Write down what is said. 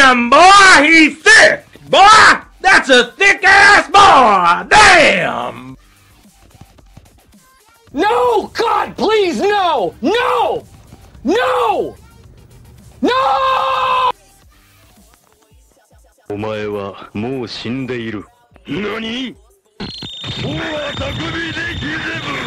Damn, boy, he's thick! Boy, that's a thick-ass boy! Damn! No! God, please, no! No! No! No! お前はもう死んでいる。何？大は匠でギゼブ。